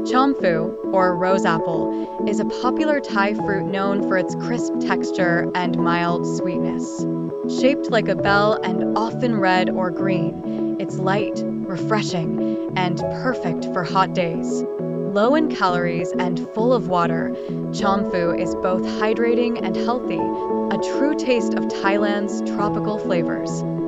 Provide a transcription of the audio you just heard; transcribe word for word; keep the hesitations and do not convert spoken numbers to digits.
Chomphu, or rose apple, is a popular Thai fruit known for its crisp texture and mild sweetness. Shaped like a bell and often red or green, it's light, refreshing, and perfect for hot days. Low in calories and full of water, Chomphu is both hydrating and healthy, a true taste of Thailand's tropical flavors.